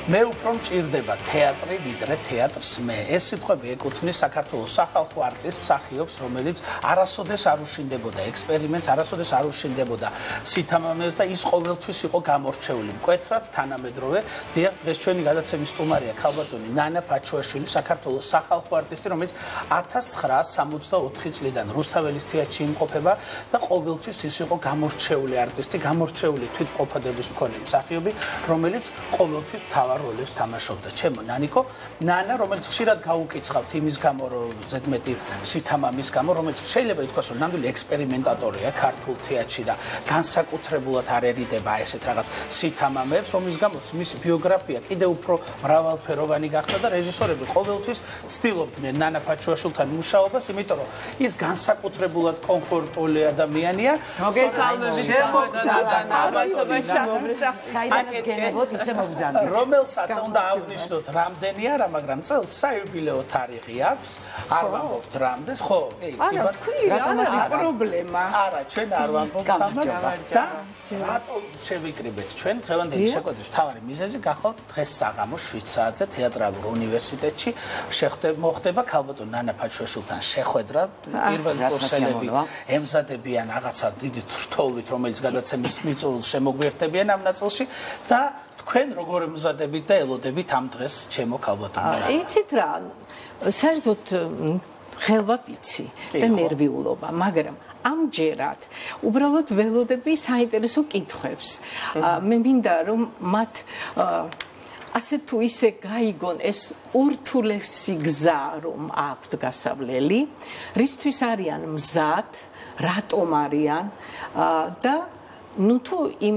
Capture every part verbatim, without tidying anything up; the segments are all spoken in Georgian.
მე უფრო მჭირდება თეატრი ვიდრე თეატრს მე. ეს სიტყვები ეკუთვნის საქართველოს სახალხო არტისტს, მსახიობს, რომელიც არასოდეს არ უშინდებოდა ექსპერიმენტს, არასოდეს არ უშინდებოდა სითამამეს და ის ყოველთვის იყო გამორჩეული. მკვეთრად თანამედროვე დიახ, დღეს ჩვენი გადაცემის სტუმარია ქალბატონი ნანა ფაჩუაშვილი, საქართველოს სახალხო არტისტი, რომელიც ათას ცხრაას სამოცდაოთხი წლიდან რუსთაველის თეატრში იმყოფება და ყოველთვის ის იყო გამორჩეული არტისტი, გამორჩეული თვითმყოფადების მქონე მსახიობი, რომელიც ყოველთვის მთავარ როლებს თამაშობდა. ჩემო ნანიკო, ნანა, რომელიც ხშირად გაუკიცხავთ იმის გამო, რომ ზედმეტი სითამამის გამო, რომელიც შეიძლება ითქვას, რომ ნამდვილი ექსპერიმენტატორია ქართულ თეატრში და განსაკუთრებულად არ ერიდება ესეთ რაღაც სითამამებს, რომლის გამოც მისი ბიოგრაფია კიდევ უფრო მრავალფეროვანი გახდა და რეჟისორები ყოველთვის ცდილობდნენ ნანა ფაჩუაშვილთან მუშაობას, იმიტომ რომ ის განსაკუთრებულად კომფორტული ადამიანია. მოგესალმებით. საიდანაც გენებოთ ისე მოგზავნით. რომელსაც უნდა აღნიშნოთ რამდენი არა, მაგრამ წელს საიუბილეო თარიღი აქვს. არ ვამბობთ რამდენს, ხო? არა, თქვი, არა პრობლემა. არა, ჩვენ არ ვამბობთ ამას და რატო შევიკრიბეთ ჩვენ დღევანდელი შეხვედრის მთავარი მიზეზი გახლავთ დღეს საღამოს შვიდ საათზე თეატრალურ უნივერსიტეტში შეხვდება მოხდება ქალბატონ ნანა ფაჩუაშვილთან შეხვედრა. პირველი კურსელები ემზადებიან რაღაცა დიდი რთოლვით, რომელიც გადაცემის მიწურულს შემოგვიერთებიან ამ ნაწილში და თქვენ როგორ ემზადებით და ელოდებით ამ დღეს ჩემო ქალბატონო? იცით რა, საერთოდ ხელვა ვიცი და ნერვიულობა, მაგრამ ამჯერად უბრალოდ ველოდები საინტერესო კითხვებს. მე მინდა რომ მათ ასე თუ ისე გაიგონ ეს ურთულესი გზა რომ აქვთ გასავლელი, რისთვის არიან მზად, რატომ არიან და ნუ თუ იმ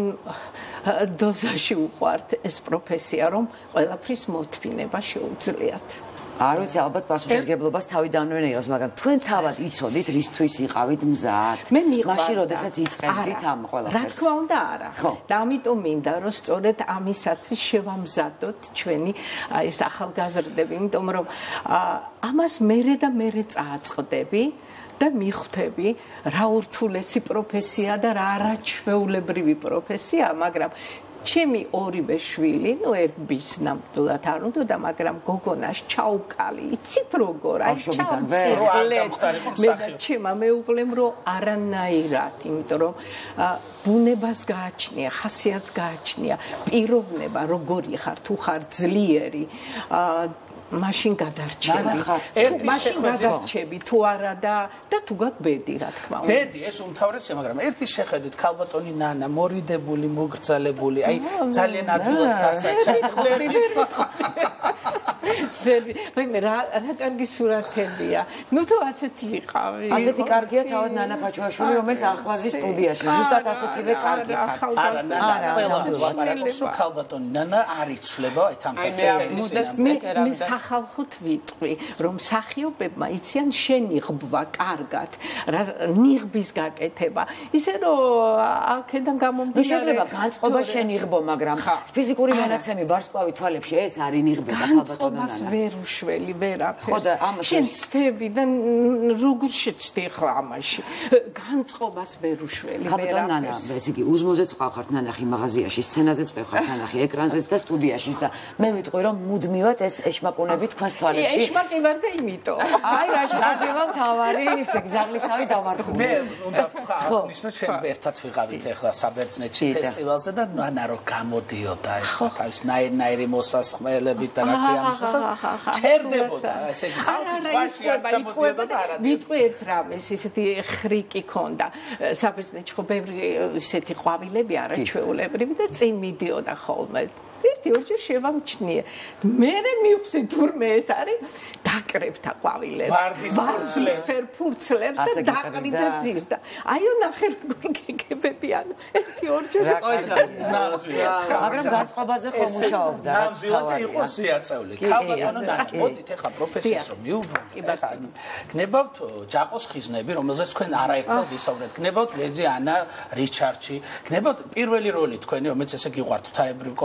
დოზაში უყვართ ეს პროფესია, რომ ყველაფრის მოთმინება შეუძლიათ. არ ვიცი, ალბათ პასუხისგებლობას თავიდანვე იღებს, მაგრამ თქვენ თავად იცოდით რისთვის იყავით მზად? მე მიყვარდა. მაშინ როდესაც იწყებდით ამ ყველაფერს. რა თქმა უნდა არა. და ამიტომ მინდა რომ სწორედ ამისათვის შევამზადოთ ჩვენი ეს ახალგაზრდები, იმიტომ რომ ამას მერე და მერე წააწყდები და მიხვდები რა ურთულესი პროფესია და რა არაჩვეულებრივი პროფესია, მაგრამ ჩემი ორივე შვილი, ნუ ერთ ბიჭს ნამდვილად არ უნდა და მაგრამ გოგონას ჩაუკალი, იცით როგორ, აი ჩავწივლეთ. მე და ჩემმა მეუღლემ რომ არანაირად, იმიტომ რომ ბუნებას გააჩნია, ხასიათს გააჩნია, პიროვნება როგორი ხარ, თუ ხარ ძლიერი, მაშინ გადარჩები. მაშინ გადარჩები თუ არა და და თუგად ბედი, რა თქმა უნდა. ბედი ეს უმთავრესია, მაგრამ ერთი შეხედვით ქალბატონი ნანა მორიდებული, მოგრძალებული, აი ძალიან ადვილად დასაჭერებელი. მე რა რა კარგი სურათებია. ნუ თუ ასეთი იყავი. ასეთი კარგია თავად ნანა ფაჩუაშვილი, რომელიც ახლავე სტუდიაში. ზუსტად ასეთივე კარგი ხარ. არა, ნანა, ყველა ლაპარაკობს, რომ ქალბატონი ნანა არ იცვლება აი თამთაცების სახალხოდ ვიტყვი, რომ მსახიობებმა იციან შენიღბვა კარგად, ნიღბის გაკეთება. ისე რომ აქედან გამომდინარე შეიძლება განწყობა შენიღბო, მაგრამ ფიზიკური მონაცემი ვარსკვლავი თვალებში ეს არის ნიღბება ქალბატონო ნანა. განწყობას ვერ უშველი, ვერაფერს. შენ ცდები და როგორ შეცდი ახლა ამაში? განწყობას ვერ უშველი, ქალბატონო ნანა, ესე იგი უზმოზეც ყავხართ ნანახი მაღაზიაში, სცენაზეც ყავხართ ნანახი ეკრანზეც და სტუდიაშიც და მე ვიტყვი რომ მუდმივად ეს ეშმაკუნები თქვენს თვალებში. ეშმაკი ვარ და იმიტომ. აი რა შეგვიძლია თავარი ესე გზაглისავი დავარქვა. მე უნდა ვთქვა, აღნიშნო ჩვენ ერთად ვიყავით ახლა საბერძნეთში ფესტივალზე და ნანა რო გამოდიოდა ეს თავის ნაირ-ნაირი მოსასხმელებით და რა ქვია ამას ჩერდებოდა ესე იგი ხალხის ბაში არ ჩამოდიოდა და არა. ვიტყვი ერთ რამეს, ისეთი ხრიკი ქონდა. საბერძნეთში ხო ბევრი ისეთი ყვავილები არაჩვეულებრივი და წინ მიდიოდა ხოლმე. ერთი ორჯერ შევამჩნიე. მე მივხვდი თურმე ეს არის დაკრებთა ყვავილებს. ვარდისფერ ფურცლებს და დაყრიდა ძირს და აიო ნახე როგორ გეგებებიან. ერთი ორჯერ მაგრამ განწყობაზე ხომ მუშაობდა რაც თავი იყო სიაწეული. ქალბატონო ნანა, მოდით ახლა პროფესიას რომ მიუბრუნდეთ. ახლა გნებავთ ჯაყოს ხიზნები, რომელზეც თქვენ არაერთხელ ვისაუბრეთ. გნებავთ ლედი ანა რიჩარდში. გნებავთ პირველი როლი თქვენი, რომელიც ესე გიყვართ თაებრივ კომედიაში.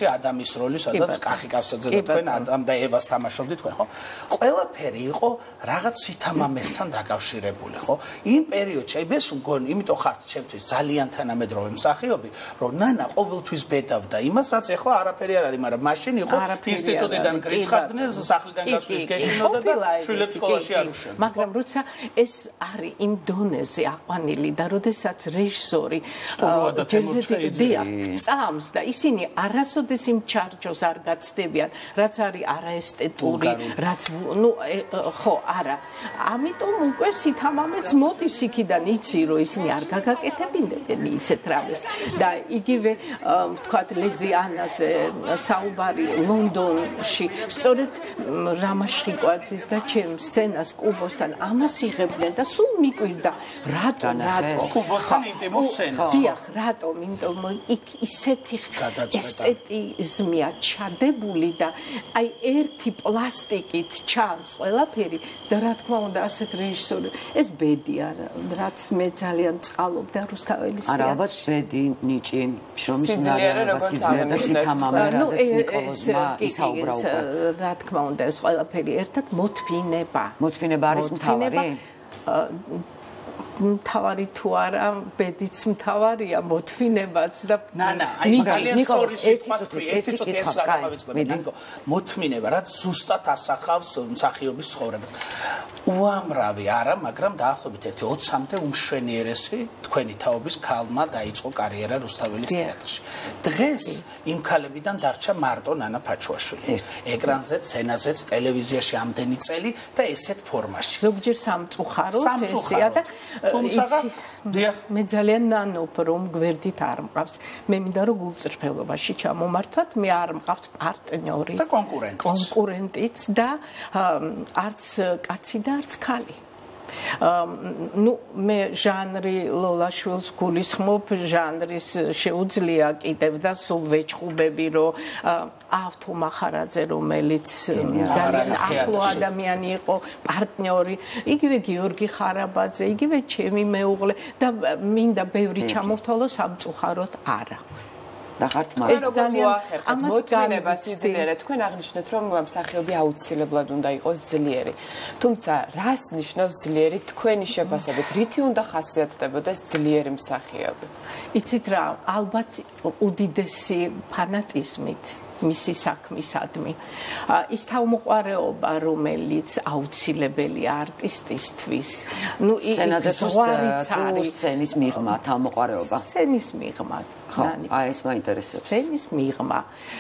ფილმებში ადამის როლი, სადაც კახი კაცსაძე და თქვენ ადამ და ევას თამაშობდით თქვენ, ხო? ყველაფერი იყო რაღაც სითამამესთან დაკავშირებული, ხო? იმ პერიოდში, აი ეს მგონი, იმიტომ ხართ ჩემთვის ძალიან თანამედროვე მსახიობი, რომ ნანა ყოველთვის ბედავდა იმას, რაც ეხლა არაფერი არ არის, მაგრამ მაშინ იყო ინსტიტუტიდან გრიცხავდნენ, სახლიდან გასვლის გეშინოდა და შვილებს სკოლაში არ უშევდა. მაგრამ როცა ეს არის იმ დონეზე აყვანილი და როდესაც რეჟისორი წამს და ისინი არასოდეს იმ ჩარჩოს არ გაცდებიან, რაც არის არაესტეტური, რაც ნუ ხო, არა. ამიტომ უკვე სითამამეც მოდის იქიდან, იცი რომ ისინი არ გაგაკეთებინებენ ისეთ რამეს და იგივე ვთქვათ ლეძი ანაზე საუბარი ლონდონში სწორედ რამაშხიკვაძის და ჩემ სცენას კუბოსთან ამას იღებდნენ და სულ მიკვირდა რატომ რატომ კუბოსთან ინტიმურ სცენას დიახ რატომ იმიტომ იქ ისეთი ესთეტიზმია ჩადებული და აი ერთი პლასტიკით ჩანს ყველაფერი და რა თქმა უნდა ასეთ რეჟისორი ეს ბედია რაც მე ძალიან წყალობდა რუსთაველის არა ალბათ ბედი ნიჭი შრომის ნარევას სიძლიერე და სითამამე რაზეც ნიკოლოზმა ისაუბრა უკვე რა თქმა უნდა ეს ყველაფერი ერთად მოთმინება მოთმინება არის მთავარი მთავარი თუ არა ბედიც მთავარია მოთმინებაც და ნანა აი ძალიან სწორი სიტყვა თქვი ერთი წუთი ეს რა გამავიწყდება ნანგო მოთმინება რაც ზუსტად ასახავს მსახიობის ცხოვრებას უამრავი არა მაგრამ დაახლოებით ერთი ოცამდე უმშვენიერესი თქვენი თაობის ქალმა დაიწყო კარიერა რუსთაველის თეატრში დღეს იმ ქალებიდან დარჩა მარტო ნანა ფაჩუაშვილი ეკრანზე სცენაზეც ტელევიზიაში ამდენი წელი და ესეთ ფორმაში ზოგჯერ სამწუხაროდ ესეა და თუმცა მე ძალიან ნანობ რომ გვერდით არ მყავს მე მინდა რომ გულწრფელობაში ჩამომართვათ მე არ მყავს პარტნიორი და კონკურენტიც კონკურენტიც და არც კაცი და არც ქალი ну მე ჟანრი ლოლაშვილს გულისხმობ ჟანრის შეუძლია კიდევ და სულ ვეჭხუბები რომ ავთო მახარაძე რომელიც ძალიან ახლო ადამიანი იყო პარტნიორი იგივე გიორგი ხარაბაძე იგივე ჩემი მეუღლე და მინდა ბევრი ჩამოვთვალო სამწუხაროდ არა და ხართ მაგრამ ძალიან მოთმინებას იძლიერეთ თქვენ აღნიშნეთ რომ მსახიობი აუცილებლად უნდა იყოს ძლიერი თუმცა რას ნიშნავს ძლიერი თქვენი შეფასებით რითი უნდა ხასიათდებოდეს ძლიერი მსახიობი იცით რა ალბათ უდიდესი ფანატიზმით მისი საქმისადმი ის თავმოყარეობა რომელიც აუცილებელი არტისტისთვის ну სცენაზე თუ სცენის მიღმა თავმოყარეობა სცენის მიღმა ხო აი ეს მაინტერესებს სცენის მიღმა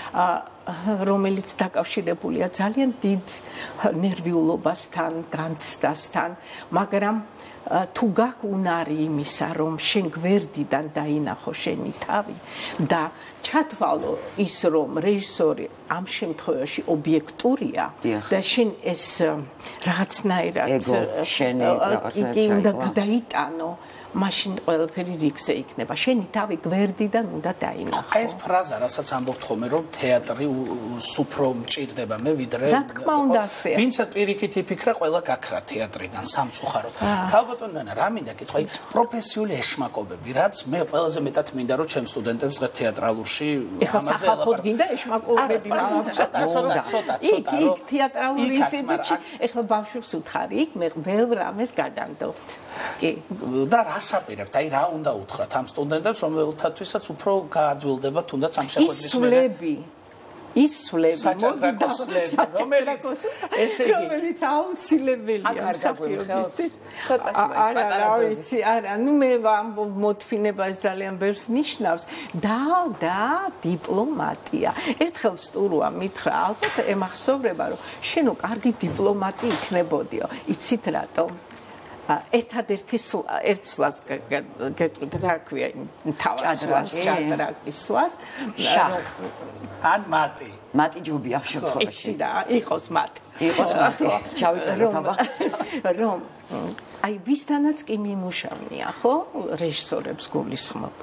რომელიც დაკავშირებულია ძალიან დიდ ნერვიულობასთან განცდასთან მაგრამ თუ გაკუნარი იმისა რომ შენ გვერდიდან დაინახო შენი თავი და ჩათვალო ის რომ რეჟისორი ამ შემთხვევაში ობიექტურია და შენ ეს რაღაცნაირად ეგო შენი რაღაცნაირად უნდა გადაიტანო მაშინ ყველაფერი რიგზე იქნება შენი თავი გვერდიდან უნდა დაინახო აი ეს ფრაზა რასაც ამბობთ ხოლმე რომ თეატრი უფრო მჭირდება მე ვიდრე რა თქმა უნდა ასეა ვინცე პირიქით იფიქრა ყველა გაქრა თეატრიდან სამწუხაროდ ქალბატონ ნანა რა მინდა კითხვა აი პროფესიული ეშმაკობები რაც მე ყველაზე მეტად მინდა რომ ჩემ სტუდენტებს დღეს თეატრალურში ამაზე ელაპარაკო გინდა ეშმაკობები ცოტა ცოტა ცოტა ცოტა იქ თეატრალური ინსტიტუტში ეხლა ბავშვებს უთხარი იქ მე ბევრ რამეს გადამდობთ კი და ასაპირებთ, აი რა უნდა უთხრათ ამ სტუდენტებს, რომელთათვისაც უფრო გაადვილდება თუნდაც ამ შეხვედრის მერე. ისვლები. ისვლები, რომელიც ესე იგი რომელიც აუცილებელია მსახიობისთვის. არა, რა ვიცი, არა, ну მე მოთმინებას ძალიან ბევრს ნიშნავს და და დიპლომატია. ერთხელ სტურვა მითხრა, ალბათ ემახსოვრება, რომ შენო კარგი დიპლომატი იქნებოდიო. იცით რატომ? ერთადერთი ერთსვლას რა ქვია თავას ჭადრაკის სვლას შახ ან მატი მატი ჯობია ამ შემთხვევაში იცი რა იყოს მატი იყოს მატი ჩავიწეროთ აბა რომ აი ვისთანაც კი მიმუშავნია ხო რეჟისორებს გულისხმობ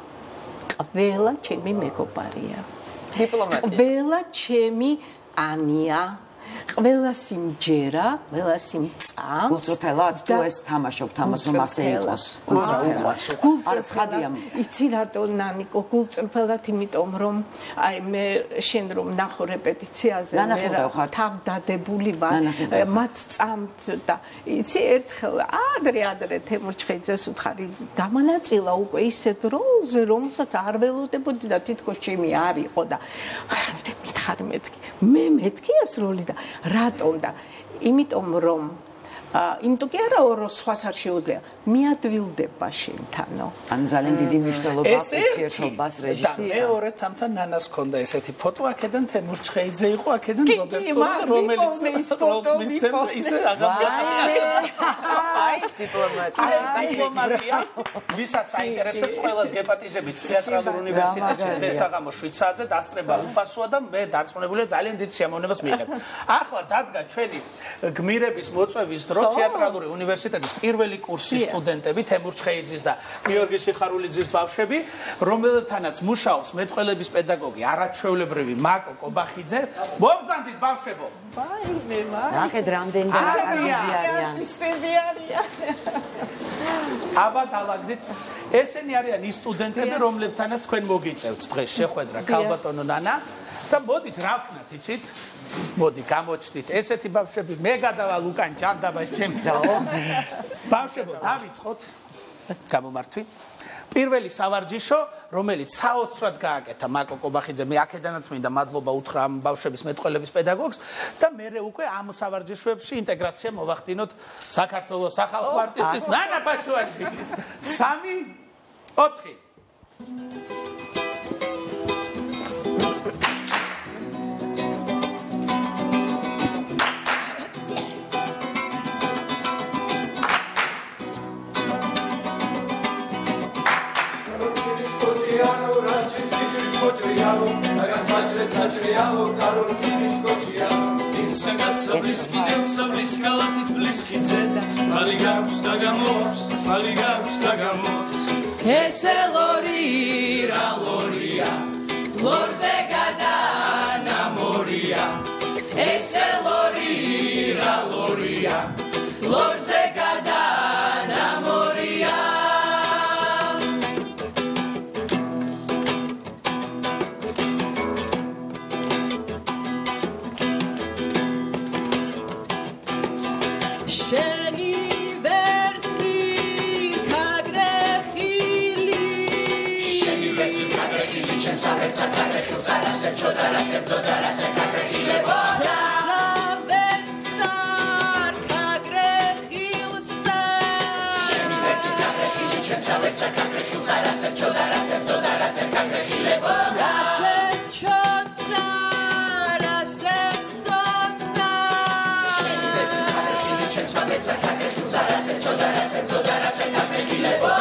ყველა ჩემი მეგობარია დიპლომატია ყველა ჩემი ანია ყველა სიმჯერა, ყველა სიმწამს. გულწრფელად თუ ეს თამაშობთ ამას რომ ასე იყოს. გულწრფელად. არა ცხადია. იცი რატო ნანიკო გულწრფელად, იმიტომ რომ აი მე შენ რომ ნახო რეპეტიციაზე მე თავდადებული ვარ, მათ წამთ და იცი ერთხელ ადრე ადრე თემურჩხეიძეს უთხარი გამანაწილა უკვე ისეთ როლზე, რომელსაც არ ველოდებოდი და თითქოს ჩემი არ იყო და მითხარი მეთქი მე მეთქი ეს როლი და რატომ და იმიტომ რომ იმიტომ კი არა რომ სხვას არ შეუძლია მიადვილდება შენთანო ანუ ძალიან დიდი მნიშვნელობა აქვს ერთობას რეჟისორს და მეორე თამთან ნანას ქონდა ესეთი ფოტო აქედან თემურჩხეიძე იყო აქედან რობერტო რომელიც როლს მისცემდა ისე აღამგატია აი დიპლომატია აი დიპლომატია ვისაც აინტერესებს ყველას გეპატიზებით თეატრალურ უნივერსიტეტში დღესაღამო შვიდ საათზე დასწრება უფასოა და მე დარწმუნებულია ძალიან დიდ სიამოვნებას მიიღებ ახლა დადგა ჩვენი გმირების მოწვევის დრო თეატრალური უნივერსიტეტის პირველი კურსის სტუდენტები თემურჩხეიძის და გიორგი სიხარულიძის ბავშვები, რომელთანაც მუშაობს მეტყველების პედაგოგი არაჩვეულებრივი მაკო კობახიძე. მოგწანდით ბავშვებო. ვაიმე, ვაიმე. ნახეთ რამდენი არიან. სტები არიან. აბა დავაგდით. ესენი არიან ის სტუდენტები, რომლებთანაც თქვენ მოგიწევთ დღეს შეხვედრა ქალბატონო ნანა და მოდით რა ვქნათ, იცით? მოდი გამოჩდით ესეთი ბავშვები მე გადავალ უკან ჭარდაბას ჩემი რაო ბავშვებო დავიწყოთ გამომართვი პირველი სავარჯიშო რომელიც საოცრად გააკეთა მაკო კობახიძე მე აქედანაც მინდა მადლობა უთხრა ამ ბავშვების მეტყველების პედაგოგს და მე უკვე ამ სავარჯიშოებში ინტეგრაცია მოვახდინოთ საქართველოს სახალხო არტისტის ნანა ფაჩუაშვილის სამი ოთხი საჭრიალო კაროლკინის კოჭია ინსაგად საბლის კიდევ საბლის კალათით ბლისხიძე მალი გაქვს და გამოობს მალი გაქვს და გამოობს ესე ლორი რა ლორია ლორზე გადანამორია ესე ლორი რა ლორია ლორზე გადანამორია Sarasem çodarasem zodarasem kagrehilebo Zavetsar kagrehilsa Şeni verti kagrehili çem zavetsa kagrehil Sarasem çodarasem zodarasem kagrehilebo Sarasem çodarasem zodar Şeni verti kagrehili çem zavetsa kagrehil Sarasem çodarasem zodarasem kagrehilebo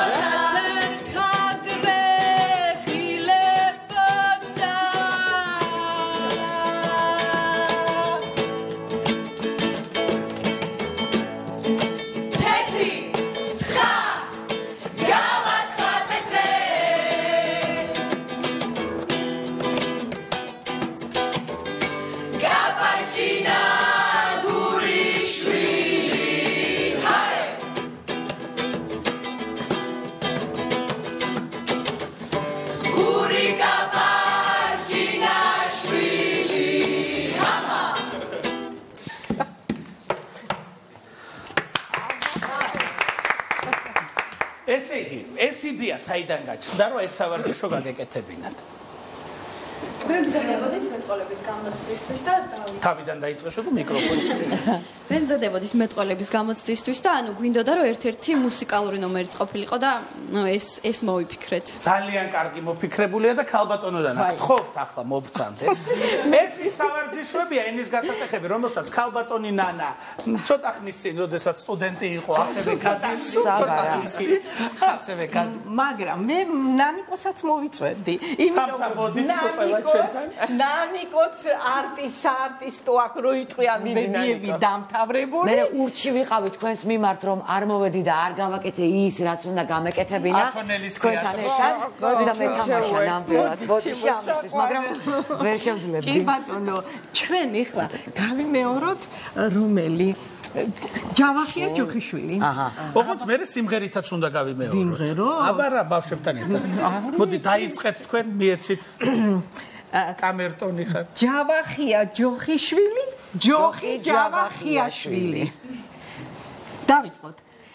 ეს იდეა საიდან გაჩნდა რომ ეს სავარჯიშო გაგეკეთებინათ მე მზადებოდით მეტყველების გამოცდისთვის და თავიდან დაიწყე შო თუ მიკროფონში მე მზადებოდით მეტყველების გამოცდისთვის და ანუ გვინდოდა რომ ერთ-ერთი მუსიკალური ნომერიც ყოფილიყო და ეს ეს მოვიფიქრეთ ძალიან კარგი მოფიქრებულია და ქალბატონოდან გთხოვთ ახლა მობცანდეთ ეს ის სავარჯიშოებია ენის გასატეხები რომელსაც ქალბატონი ნანა ცოტა ხნის წინ როდესაც სტუდენტი იყო ასევე გადასაბარი ასევე გად მაგრამ მე ნანიკოსაც მოვიწვევდი იმიტომ რომ ნანიკოც არტის არტისტო აქ რო იტყვიან ბებიები დამთავრებული მე ურჩი ვიყავი თქვენს მიმართ რომ არ მოვედი და არ გავაკეთე ის რაც უნდა გამეკეთებინა თქვენთან ერთად მოდი და მე თამაშა ნამდვილად ბოდიში ამისთვის მაგრამ ვერ შევძლებდი კი ბატონო ჩვენ ეხლა გავიმეოროთ რომელი ჯავახია ჯოხიშვილი. აჰა. ოღონდ მე სიმღერითაც უნდა გავიმეოროთ. ვიმღერო? აბა რა ბავშვებთან ერთად. მოდი დაიწყეთ თქვენ მიეცით. კამერტონი ხარ. ჯავახია ჯოხიშვილი, ჯოხი ჯავახიაშვილი. დავიწყოთ.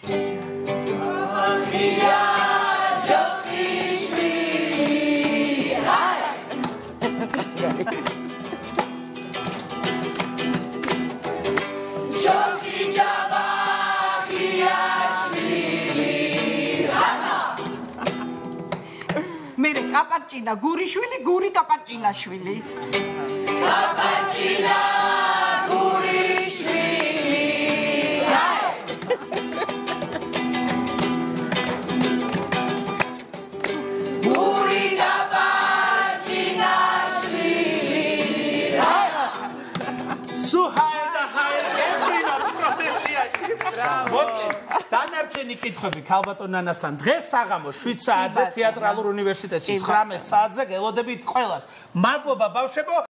ჯავახია ჯოხიშვილი. აი. ჯოხი ჯავახიაშვილი. ანა. მერე კაპარჭინა გურიშვილი, გური კაპარჭინაშვილი. კაპარჭინა გურიშვილი. აი. გური კაპარჭინაშვილი. აი. სუჰაი და ჰაი გებრინა პროფესიაში. მოკლედ, დანარჩენი კითხვები ქალბატონ ნანასთან დღეს საღამოს შვიდ საათზე თეატრალურ უნივერსიტეტში ცხრამეტ საათზე გელოდებით ყველას. მადლობა ბავშვებო.